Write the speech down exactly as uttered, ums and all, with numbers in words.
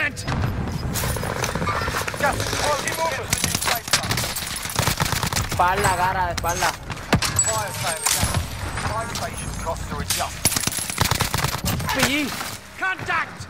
movement! Just quality movement. Espalda, cara, de espalda. Fire sale again. Fire station costs to adjust. P E! Contact!